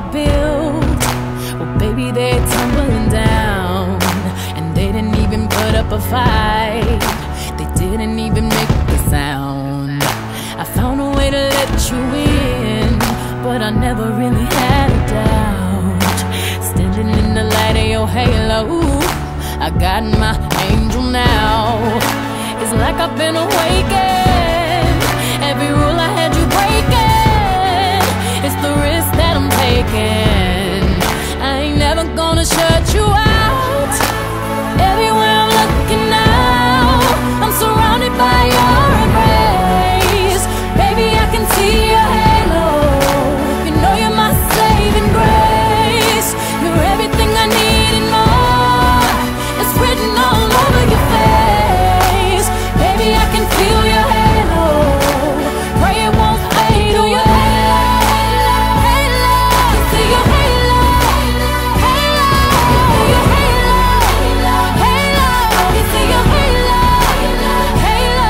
built, well baby they're tumbling down. And they didn't even put up a fight, they didn't even make a sound. I found a way to let you in, but I never really had a doubt. Standing in the light of your halo, I got my angel now. It's like I've been awakened. Every rule I had you breaking, it's the risk that I'm taking. I ain't never gonna shut you out. Everywhere I'm looking now, I'm surrounded by your embrace. Baby, I can see your halo. You know you're my saving grace. You're everything I need and more. It's written all over your face. Baby, I can feel your halo. Pray it won't fade. Oh, your halo, halo. See your halo, halo. Your halo, halo. You see your halo, halo.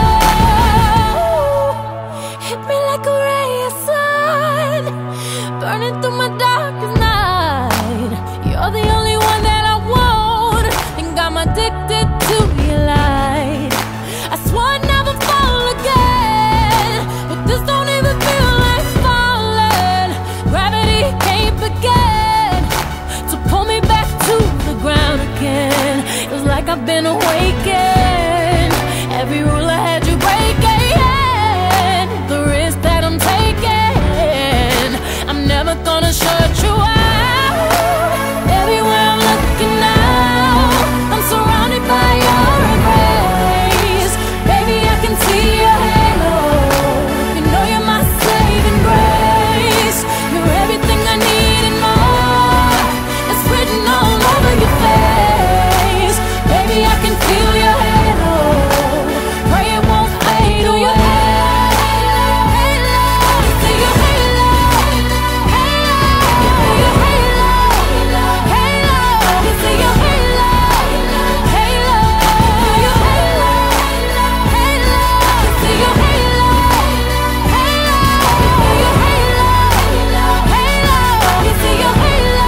Hit me like a ray of sun, burning through my darkest night. You're the only one that I want, think I'm addicted to your light. I swore I'd never fall again, but this don't even feel like falling. Gravity can't begin to pull me back to the ground again. It's like I've been awakened. Every rule I had you breaking, the risk that I'm taking, I'm never gonna shut you out. Everywhere I'm looking now, I'm surrounded by your embrace. Baby, I can see your halo. You know you're my saving grace. You're everything I need and more. It's written all over your face. Baby, I can feel your halo. Pray it won't fade. Oh, your halo, halo. See your halo, halo. Your halo, halo. You see your halo, halo. Your halo, halo. See your halo, halo. Your halo, halo. You see your halo,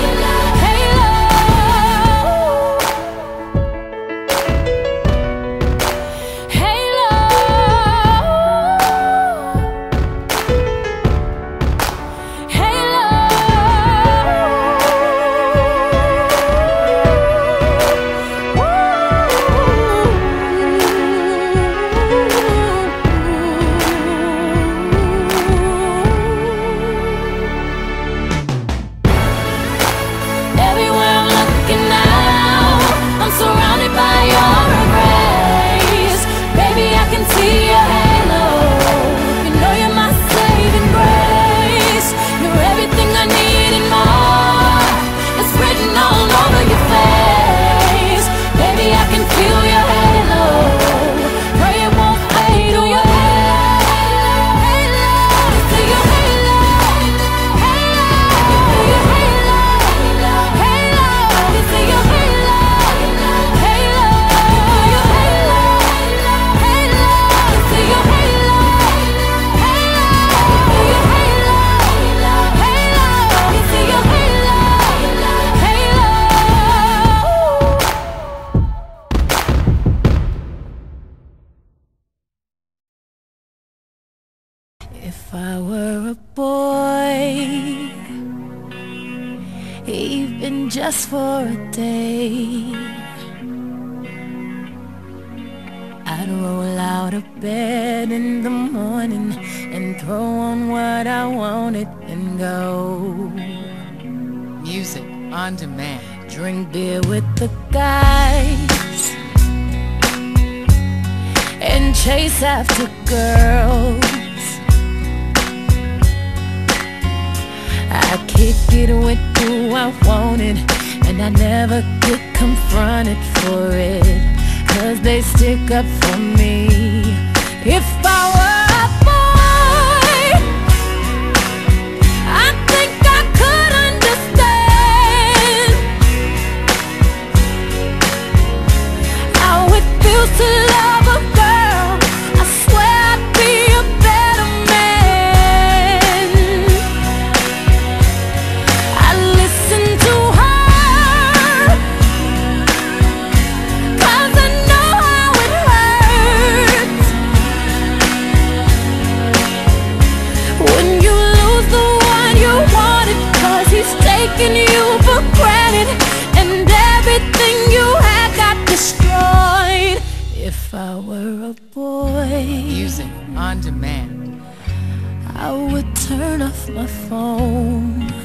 everywhere I'm looking now, I'm surrounded by your embrace. Baby, I can see your halo. You know you're my saving grace. You're everything I need and more. It's written all over your face. Baby, I can feel your halo. Pray it won't fade. Oh, your halo, halo. See your halo, halo. Your halo, halo. You see your halo, halo. Your halo, halo. See your halo, halo. Your halo, halo. You see your halo, halo. If I were a boy, even just for a day, I'd roll out of bed in the morning and throw on what I wanted and go. Music on demand. Drink beer with the guys and chase after girls. I kick it with who I wanted, and I never get confronted for it, 'cause they stick up for me. If I were a boy, I think I could understand how it feels to love a girl. I swear I'd be a better man. If I were a boy, Music on demand. I would turn off my phone.